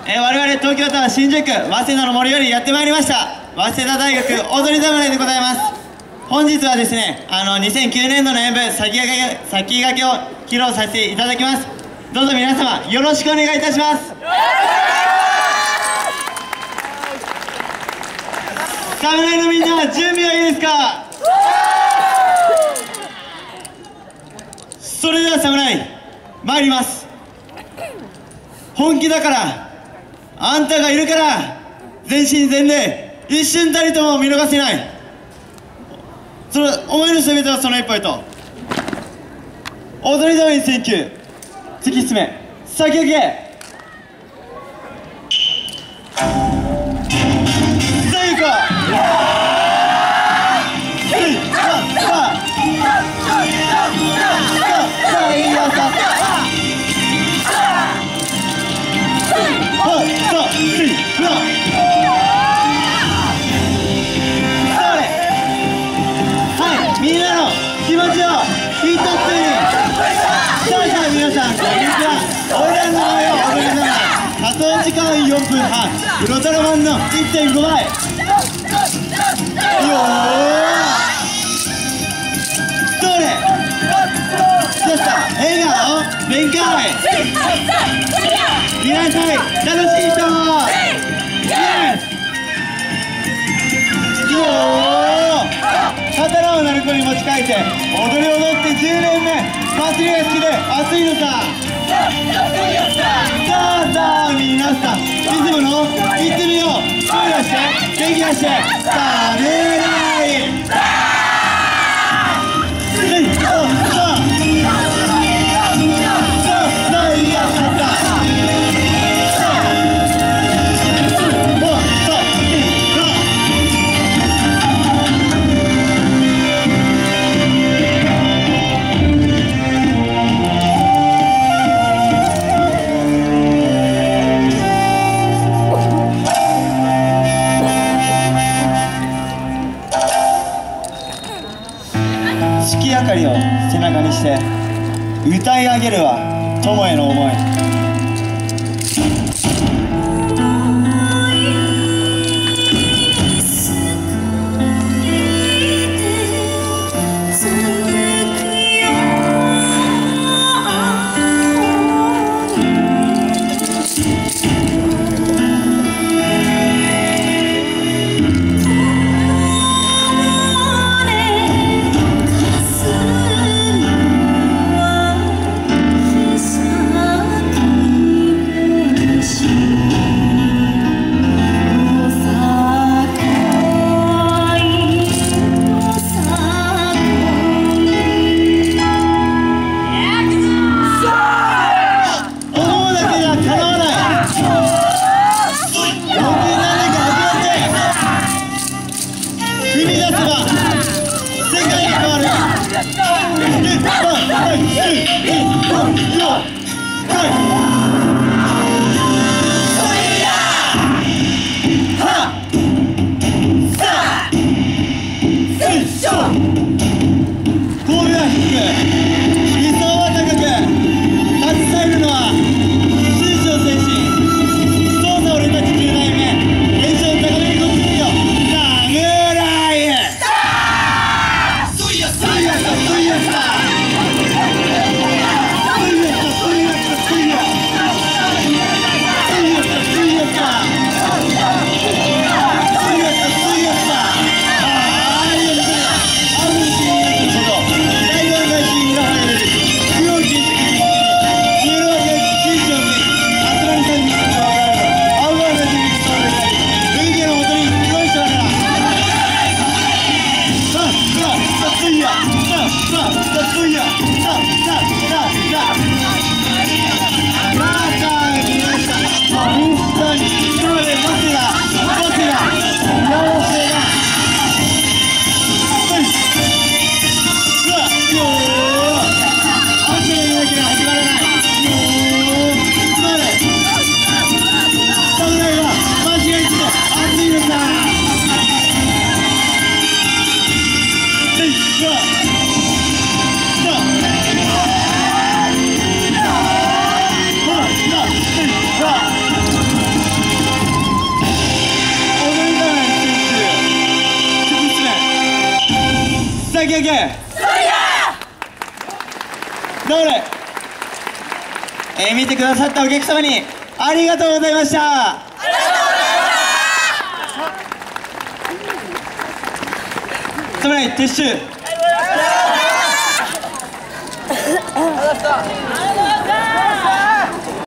我々東京都は新宿早稲田の森よりやってまいりました早稲田大学踊り侍でございます。本日はですね、2009年度の演舞先駆けを披露させていただきます。どうぞ皆様よろしくお願いいたします。侍のみんな準備はいいですか？それでは侍参ります。本気だから、あんたがいるから全身全霊一瞬たりとも見逃せない。その思いの全てはその一歩へと踊りダメに選球突き進め先駆け最後みんなの気持ちを一つに。さあ皆さんこんにちは。俺らの名前を踊りながら仮想時間4分半ウルトラマンの 1.5 倍よそれそした笑顔全開皆さん楽しいと思う刀を鳴子に持ち替えて踊りって10年目祭りが好きで熱いのさ。さあ皆さんいつものいってみよう。声出して元気出してさあね月明かりを背中にして歌い上げるは友への思い。 先駆けどうも見てくださったお客様にありがとうございました。ありがとうございました。侍撤収。